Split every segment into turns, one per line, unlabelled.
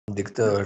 دکتۆر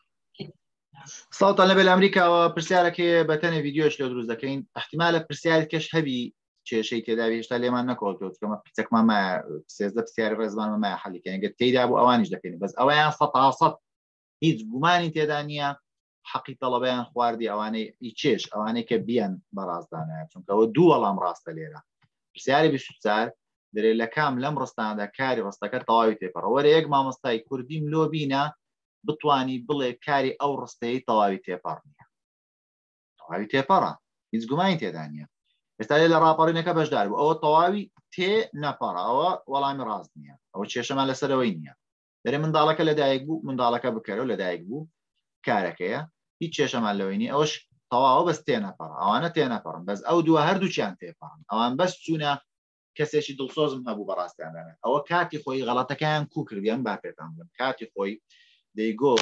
ساڵتان لەبێ لە ئەمریکاوە پرسیارێکی بەتەنێ ڤیددیۆش لێ دروست دەکەین احتیمالە پرسیاری کەش هەبی کێشەی تێداوی هێشتا لێمان نەکۆڵکەوت کەمە پرسێکمان مایە سێزدە پرسیاری ڕێزمانمە مایە حەلیکەین گە تێیدا بوو ئەوانیش دەکەین بەس ئەوەیان 100% هیچ گومانی تێدا نییە حەقی تەڵەبەیان خواردی ئەوانەی چێش ئەوانەی کە بیان بەڕاستدانایە چونکەەوە دوو وەڵام ڕاستە لێرە پرسیاری 24 دەرێت لە کام لەم ڕستاندا کاری ڕستەکە تەواوی تێپەڕە وەرە یەک مامۆستای کوردیم لۆ بینە بتوانی بڵێ کاری ئەو ڕستەی تەواوی تێپەڕ نییە تەواوی تێپەڕە هیچ گومانی تێدا نییە ئێستا لە ڕاپەڕینەکە بەشدار بوو ئەوە تەواوی تێ نەپەڕە ئەوە وەڵامی ڕاست نییە ئەوە کێشەمان لەسەرەوەی نییە دەرێ منداڵەکە لەدایک بوو منداڵەکە بکەرەوە لەدایک بوو کارەکەیە هیچ کێشەمان لەوەی نیە ئەوش تەواوە بەس تێنەپەڕە ئەوانە تێنەپەڕن بەس ئەو دووە هەردووچیان تێپەڕن ئەوان بەس چوونە کەسێکی دڵسۆزم هەبوو بەڕاستیاندانێت ئەوە کاتی خۆی غەڵەتەکەیان کوو کردیان با پێتان بڵێم کاتی خۆی دەیگۆ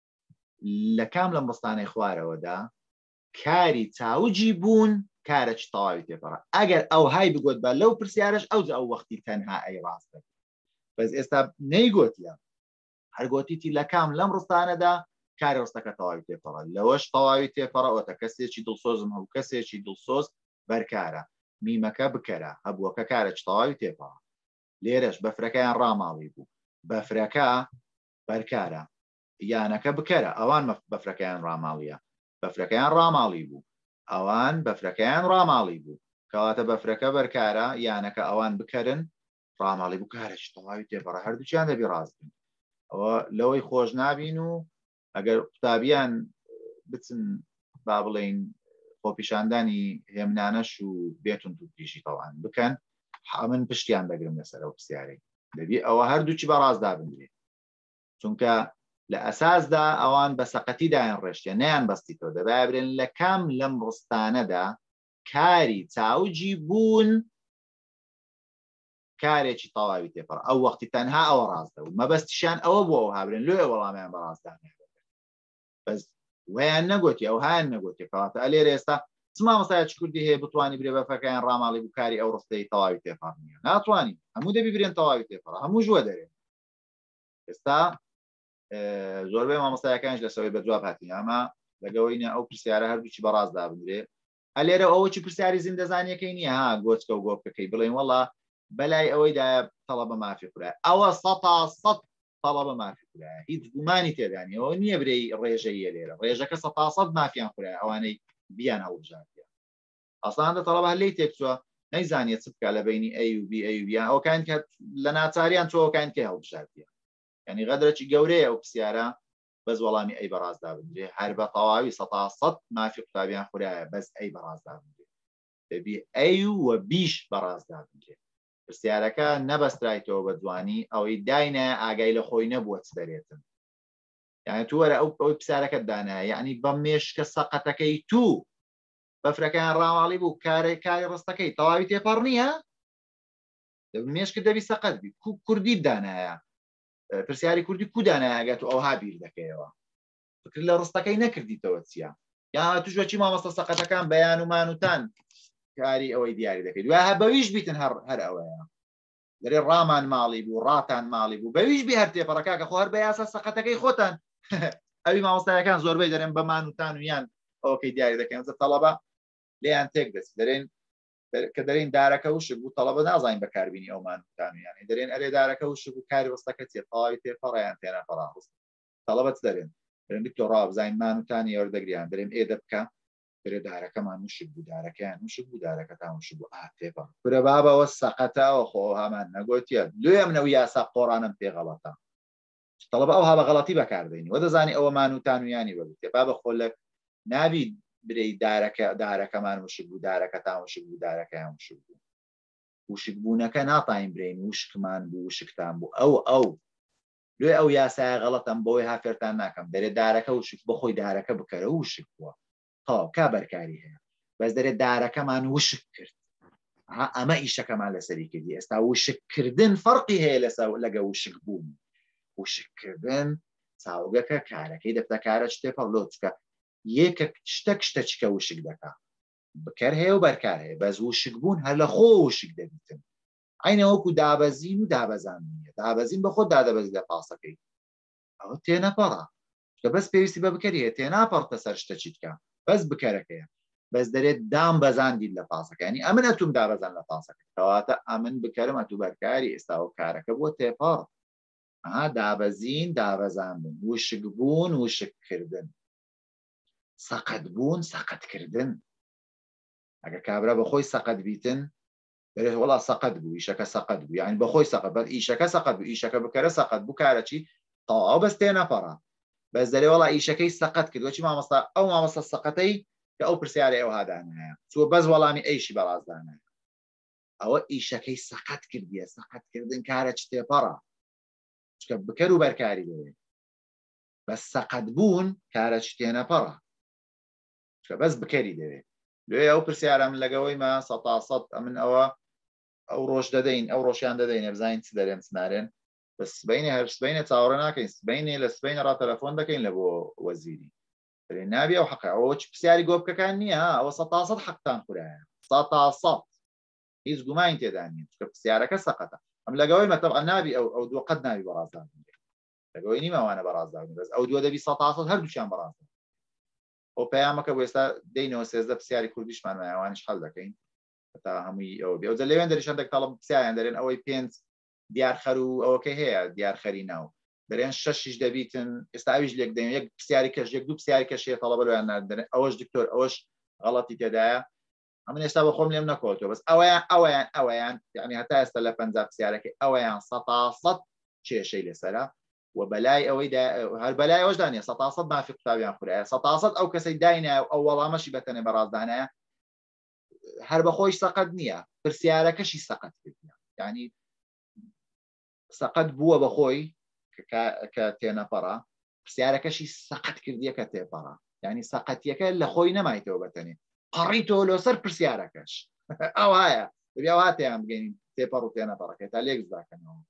لە کام لەم ڕستانەی خوارەوەدا کاری چاوجی بوون کارێک تەواوی تێپەڕە ئەگەر ئەو های بگوت بە لەو پرسیارش ئەو ئەو وەختی تەنها ئەی ڕاستە بەس ئێستا نەیگوتیە هەرگوتیتی لە کام لەم ڕستانەدا کاری ڕستەکە تەواوی تێپەڕە لەوەش تەواوی تێپەڕەوەتە کەسێکی دڵسۆزم هەبوو کەسێکی دڵسۆز بەرکارە میمەکە بکەرە هەبووەکە کارێک تەواوی تێپەڕە لێرەش بەفرەکەیان ڕاماڵی بوو بەفرەکە بەرکارە یانەکە بکەرە ئەوان بەفرەکەیان ڕاماڵیە بەفرەکەیان ڕاماڵی بوو ئەوان بەفرەکەیان ڕاماڵی بوو کەواتە بەفرەکە بەرکارە یانەکە ئەوان بکەرن ڕاماڵی بوو کارێک تەواوی تێپەڕە هەردووچیان دەبی ڕاستن ئەوە لەوەی خۆش نابین و ئەگەر قوتابیان بچن با بڵێن خۆپیشاندانی هێمنانەش و بێتون تووتیشی تەوان بکەن من پشتیان دەگرم لەسەر ئەو پرسیارەی دەبی ئەوە هەردووچی بەڕاستدا بنرێت چونکە لە ئەساسدا ئەوان بە سەقەتیدایان ڕێشتە نەیان بەستیتەوە دەبای برێن لە کام لەم ڕستانەدا کاری چاوجی بوون کارێکی تەواوی تێپەڕە ئەو وەختی تەنها ئەوە ڕاستە و مەبەستیشان ئەوە بۆ ئەو هابرێن لێ وەڵامیان بەڕاستدانێت بەس ویان نەگوتی ئەو هایان نەگوتی کەواتە ئەلێرە ئێستا چ مامۆستایەکی کوردی هەیە بتوانانی برێ بەفەکەیان ڕاماڵی بوو کاری ئەو ڕستەی تەواوی تێپەڕ نییە ناتوانین هەموو دەبی برێن تەواوی تێپەڕە هەموو ژوە دەرێن ئێستا زۆربەی مامۆستایەکانش لەسەوەی بەجواب هاتین ئەمە لەگەوەینە ئەو پرسیارە هەردووچی بەڕاستدا بنرێ ئەلێرە ئەوەی پرسیاری زیندەزانیەکەی نییە ها گۆچکە و گۆپەکەی بڵێن وەڵا بەلای ئەوەیدا تەڵەبە مافی قورایە ئەوە 100% تەڵەبە مافی قورایە هیچ گومانی تێدانیەوە نییە برەی ڕێژەیە لێرە ڕێژەکە 100% مافیان قورایە ئەوانەی بیان هەڵبژاردیە ئەسڵاندا تەڵەبە هەلەی تێکچووە نەیزانێت چ بکە لە بینی ئەی و بی ئەی و بیان ئەوکان کە لە ناچاریان چۆکان کە هەڵبژاردیە یعنی غەدرەی گەورەیە ئەو پرسیارە بەس وەڵامی ئەی بەڕاستدا بنرێ هەر بە تەواوی 100% مافی قوتابیان قورایە بەس ئەی بەڕاستدا بنرێ دەبی ئەی و بیش بەڕاستدا بنرێ پرسیارەکە نەبەسترایتەوە بە جوانی ئەوەی داینە ئاگای لە خۆی نەبووە چ دەرێتن یعنی تو وەرە ئەو پرسیارەکەت دانایە یعنی بە مێشکە سەقەتەکەی تو بەفرەکەیان ڕاماڵی بوو کاری ڕستەکەی تەواوی تێپەڕ نییە مێشکە دەبی سەقەت بی کوردی دانایە پرسیاری کوردی کو دانایە ئەگەت و ئەوها بیر دەکەیەوە فکر لە ڕستەکەی نەکردیتەوە چییە یا توشوەچی مامۆستا سەقەتەکان بەیان و مانوتان کاری ئەوەی دیاری دەکەیت وای بەویش بیتن هەر ئەوەیە دەرێ ڕامان ماڵی بوو ڕاتان ماڵی بوو بەویش بی هەر تێپەڕەکە کە خۆ هەر بە یاسا سەقەتەکەی خۆتان ئەوی مامۆستایەکان زۆربەی دەرێن بە مانوتان و یان ئەوەکەی دیاری دەکەن تەڵەبە لێیان تێک دەست دەرێن کە دەرێن دارەکە وشک بوو تەڵەبە نازانین بەکاربیینی ئەو مانوتان و یانی دەرێن ئەرێ دارەکە وشک بوو کاری ڕستەکە چێت تەواوی تێپەڕیان تێنەپەڕا ڕست تەڵەبەت دەرێن دەرێن دکتۆر بزانین مانوتانی ئێوەردەگریان دەرێن ئێدە بکە برێ دارەکەمان وشک بوو دارەکەیان وشک بوو دارەکەتان وشک بوو تێپەڕ برە بابەوە سەقەتەوە خۆ هەمان نەگوتیە دوێ منەوە یاسا قۆڕانم پێ غەڵەتە تەڵەبە ئەو هەبە غەڵەتی بەکاردێنی وە دەزانی ئەوە مانوتان و یانی بەبێت بابە خۆلک نابی برەی دارەکەمان وشک بوو دارەکەتان وشک بوو دارەکەیان وشک بوو وشک بوونەکە ناتاین برین وشکمان بوو وشکتان بوو ئەو لێ ئەو یاسایە غەڵەتم بۆی هافێرتان ناکەم دەرێت دارەکە وشک بەخۆی دارەکە بکەرە وشک بووە کا بەرکاری هەیە بەس دەرێت دارەکەمان وشک کرد ئەمە ئیشەکەمان لەسەری کردی ئێستا وشککردن فەرقی هەیە لەگە وشک بوون وشککردن چاوگەکە کارەکەی دەفتە کارە شتێپەڕ لۆچکە یەکە شتە چکە وشک دەکا بکەر هەیە و بەرکار هەیە بەس وشک بوون هەر لە خۆ وشک دەبیتن عینە وەکو دابەزین و دابەزان نیە دابەزین بە خۆ دادەبەزی لە پاسەکەی ئەوە تێنەپەڕە کە بەس پێویستی بە بکەری هەیە تێناپەڕتە سەر شتە چیت بکە بەس بکەرەکەیە بەس دەرێت دام بەزاندید لە پاسەکانی ئەمن ئەتوم دابەزان لە پاسەکە کەواتە ئەمن بکەرم ئەتوو بەرکاری ئێستا و کارەکە بۆ تێپەڕ دابەزین دابەزاندن وشک بوون وشککردن سەقەت بوون سەقەتکردن ئەگە کابرا بەخۆی سەقەت بیتن دەرێت وڵا سەقەت بوو ئیشەکە سەقەت بوو یعنی بەخۆی سەقەت بەر ئیشەکە سەقەت بوو ئیشەکە بکەرە سەقەت بوو کارەچی تەواو بەس تێنەپەڕە بەس دەرێ وڵا ئیشەکەی سەقەت کردوەچی مامۆستا ئەو مامۆستا سەقەتەی کە ئەو پرسیارە ئەو هادانەیە چوە بەس وەڵامی ئەیشی بەڕازدانە ئەوە ئیشەکەی سەقەت کردیە سەقەتکردن کارە چ تێپەڕە چکە بکەر و بەرکاری دەوێت بەس سەقەت بوون کارە چ تێنەپەڕە چکە بەس بکەری دەوێت لێ ئەو پرسیارە من لەگەوەی مە 100% ئەمن ئەوە ئەو ڕۆژ دەدەین ئەو ڕۆژیان دەدەین بزانین چ دەرێن چنارێن بە سبەینێ هەر سبەینێ چاوەڕە ناکەین سبەینێ لە سبەینە ڕا تەلەفۆن دەکەین لە بۆ وەزیری دەرێ نابێ ئەو حەقە ئەوە چ پرسیاری گۆبکەکان نییە ئەوە 100% حەقتان خورایە 100% هیچ گومانی تێدا نیە چکە پرسیارەکە سەقەتە ئەم لەگەوەی مەتەبع نابی ئەو دووە قەت نابی بەڕازدان لەگەوەی نیمەوانە بەڕازدان بەس ئەو دووە دەبی 100% هەردووچیان بەڕازدان ئەو پەیامەکە بۆ ئێستا دەینەوە 13 پرسیاری کوردیشمان مایوانش هەڵ دەکەین تا هەمووی ئەوە بێ ئەو لەوێن دەریشان دەکتەڵم پرسیاریان دەرێن ئەوەی 5 دیارخەر و ئەوەکە هەیە دیارخەری ناو دەرێن 6 دەبیتن ئێستا ئەویش لێک دەین یەک پرسیاری کەش یەک دوو پرسیاری کەشێ تەڵەبە لەوێن ناردەرێن ئەوەش دکتۆر ئەوەش غەڵەتی تێدایە ئەمن ئێستا بە خۆم لێم نەکۆتەوە بەس ئەوەیان یعنی هەتا ئێستا لە 50 پرسیارەکەی ئەوەیان 100% کێشەی لەسەرە و بەلای ئەوەی هەر بەلای ئەوەش دانیە 100% مافی قوتابیان خورایە 100% ئەو کەسەی داینایە ئەو وەڵامەشی بەتەنێ بەڕازدانایە هەر بەخۆی سەقەت نییە پرسیارەکەشی سەقەت کردیە یعنی سەقەت بووە بەخۆی کە تێنەپەڕە پرسیارەکەشی سەقەت کردیە کە تێپەڕە یعنی سەقەتیەکە لە خۆی نەمایتەوە بەتەنێ قەڕیتەوە لەسەر پرسیارەکەش ئەو هەیە بیا هاتیان بگەین تێپەڕ و تێنەپەڕەکە تا لێک داکەنەوە